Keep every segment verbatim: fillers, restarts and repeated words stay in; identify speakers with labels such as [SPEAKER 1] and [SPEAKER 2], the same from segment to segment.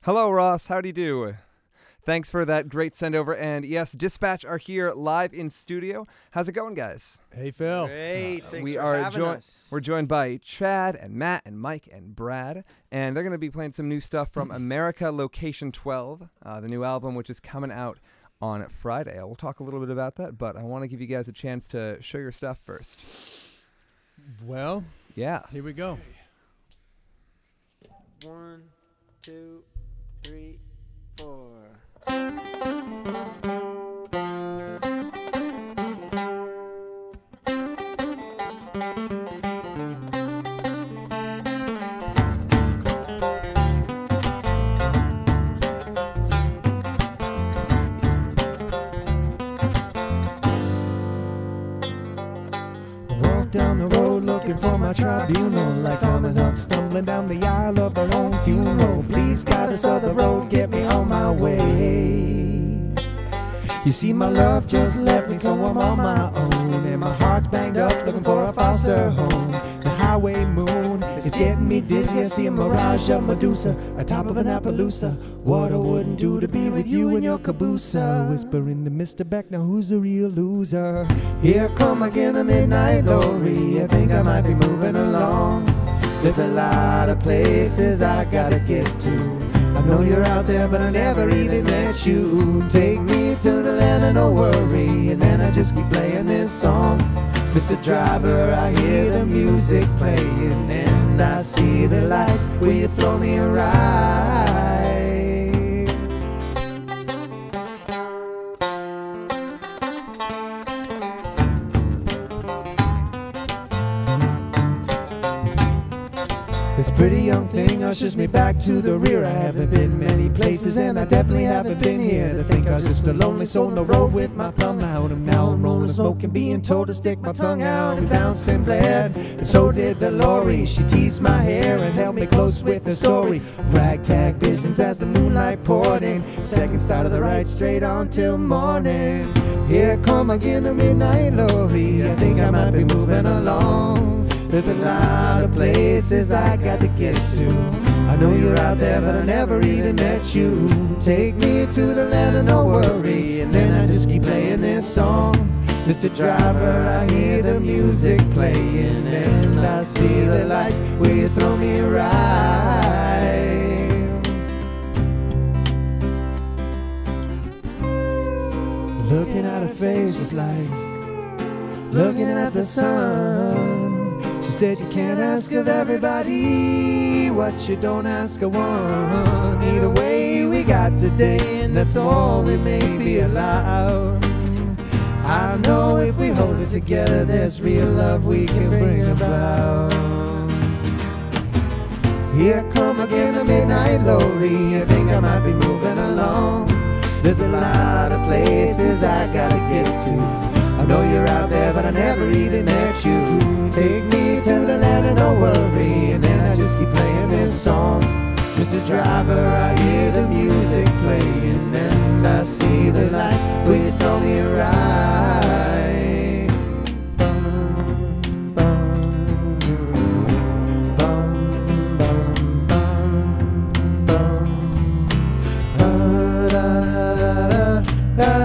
[SPEAKER 1] Hello, Ross. How do you do? Thanks for that great send over. And yes, Dispatch are here live in studio. How's it going, guys?
[SPEAKER 2] Hey, Phil.
[SPEAKER 3] Great. Thanks
[SPEAKER 1] we
[SPEAKER 3] for
[SPEAKER 1] are
[SPEAKER 3] having
[SPEAKER 1] jo-
[SPEAKER 3] us.
[SPEAKER 1] We're joined by Chad and Matt and Mike and Brad, and they're going to be playing some new stuff from America Location twelve, uh, the new album, which is coming out on Friday. We'll talk a little bit about that, but I want to give you guys a chance to show your stuff first.
[SPEAKER 2] Well,
[SPEAKER 1] Yeah.
[SPEAKER 2] here we go.
[SPEAKER 3] One, two, three, four.
[SPEAKER 4] Walk down the road looking for my tribunal, like Tom and Huck stumbling down the aisle of our own funeral. Please, God, this other road, get me on my way. You see, my love just left me, so I'm on my own, and my heart's banged up looking for a foster home. The highway moon is getting me dizzy. I see a mirage of Medusa atop of an Appaloosa. What I wouldn't do to be with you in your caboose. Whispering to Mister Beck, now who's a real loser? Here come again a midnight lorry. I think I might be moving along. There's a lot of places I gotta get to. I know you're out there, but I never even met you. Take me to the land of no worry, and then I just keep playing this song. Mister Driver, I hear the music playing, and I see the lights. Will you throw me a ride? This pretty young thing ushers me back to the rear. I haven't been many places, and I definitely haven't been here. To think I was just a lonely soul on the road with my thumb out. And now I'm rolling, smoking, being told to stick my tongue out. We bounced and blared, and so did the lorry. She teased my hair and held me close with her story. Ragtag visions as the moonlight poured in. Second start of the ride, straight on till morning. Here come again a midnight lorry. I think I might be moving along. There's a lot of places I got to get to. I know you're out there, but I never even met you. Take me to the land of no worry, and then I just keep playing this song. Mister Driver, I hear the music playing, and I see the lights. Will you throw me a ride? Looking at her face just like looking at the sun. She said you can't ask of everybody what you don't ask of one. Either way we got today, and that's all we may be allowed. I know if we hold it together, there's real love we can bring about. Here come again a midnight lorry. I think I might be moving along. There's a lot of places I gotta get to. I know you're out there, but I never even met you. Take me to the land of no worry, and then I just keep playing this song. Mister Driver, I hear the music playing, and I see the lights. Will you throw me a ride? Bum, bum, bum, bum, bum, bum. Da, da, da, da, da.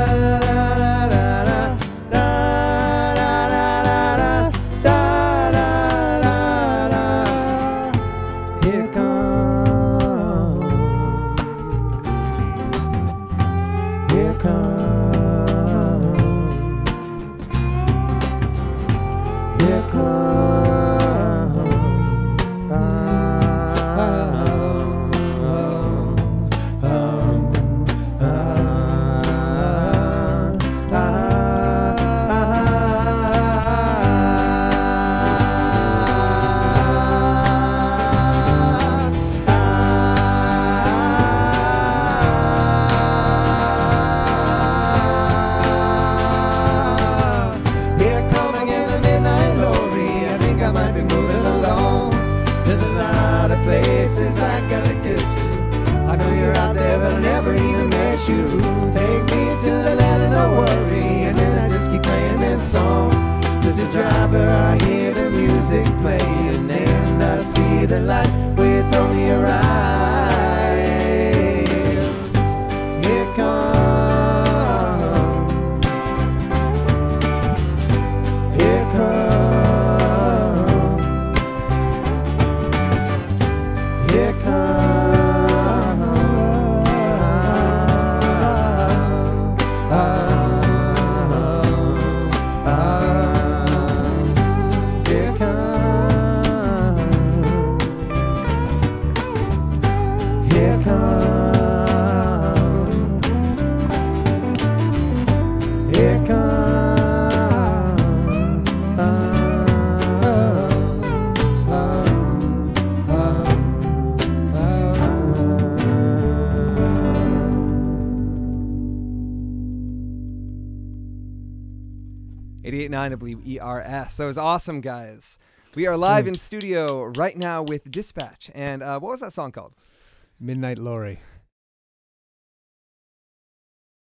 [SPEAKER 4] Driver, I hear the music playing, and I see the lights. Will you throw me a ride? Here come, here come, uh, uh, uh,
[SPEAKER 1] eighty-eight point nine, I believe, E R S. That was awesome, guys. We are live in studio right now with Dispatch. And uh, what was that song called?
[SPEAKER 2] Midnight Lorry.